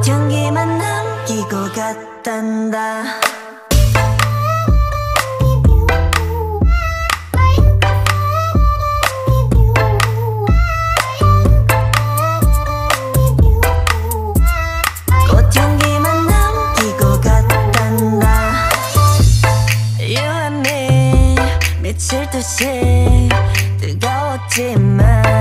향기만 남기고 갔단다. 꽃향기만 남기고 갔단다. You and me 미칠 듯이 뜨거웠지만